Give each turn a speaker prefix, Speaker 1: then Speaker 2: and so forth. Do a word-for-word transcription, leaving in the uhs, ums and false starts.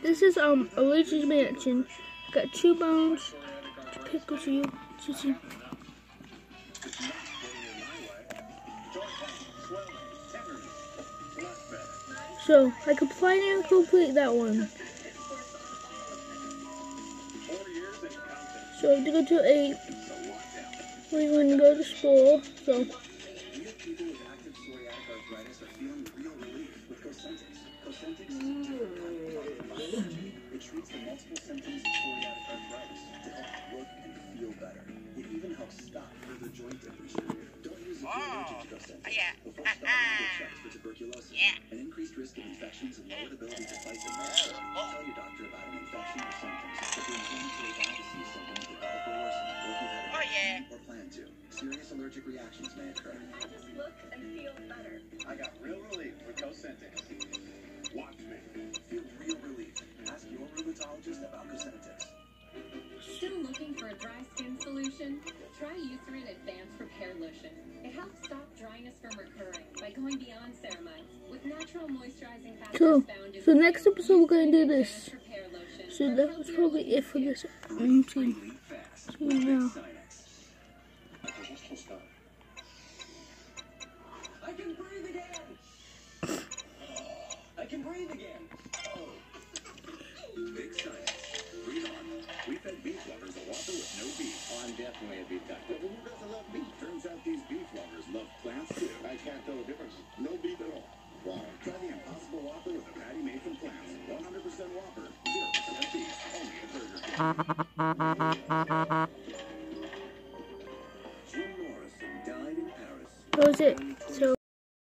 Speaker 1: This is um a Luigi's Mansion. Got two bones to pick with you. To see. So I can finally complete that one. So I have to go to eight. We're going to go to school. So.
Speaker 2: It treats the multiple symptoms of psoriatic arthritis to help work and feel better. It even helps stop further joint depletion. Don't use it if you're allergic to Cosentyx.
Speaker 3: Yeah.
Speaker 2: Before starting, get checked for tuberculosis.
Speaker 3: Yeah.
Speaker 2: An increased risk of infections and lowered ability to fight them naturally. Tell your doctor about an infection or symptoms. If you're inflammatory bowel disease symptoms develop or worsen, or if you've had
Speaker 3: Oh, yeah.
Speaker 2: or plan to, serious allergic reactions may occur.
Speaker 4: I just look and feel better.
Speaker 2: I got real relief with Cosentyx. Watch me. Feel real relief. Ask your rheumatologist about Cosentyx.
Speaker 5: Still looking for a dry skin solution? Try Eucerin Advanced Repair Lotion. It helps stop dryness from recurring by going beyond ceramides with natural moisturizing factors
Speaker 1: Cool.
Speaker 5: found in
Speaker 1: So next episode we're gonna do this.
Speaker 5: Advanced Repair Lotion.
Speaker 1: So that was probably it for this. Um, team. So now.
Speaker 2: I can breathe again. I can breathe again. Oh. Big science. Breathe on. We fed beef lovers a Whopper with no beef. Oh, I'm definitely a beef guy. But who doesn't love beef? Turns out these beef lovers love plants too. I can't tell the difference. No beef at all. Wow. Try the Impossible Whopper with a patty made from plants. one hundred percent Whopper. zero percent beef. Only a Burger King. Jim Morrison died in Paris.
Speaker 1: That was it.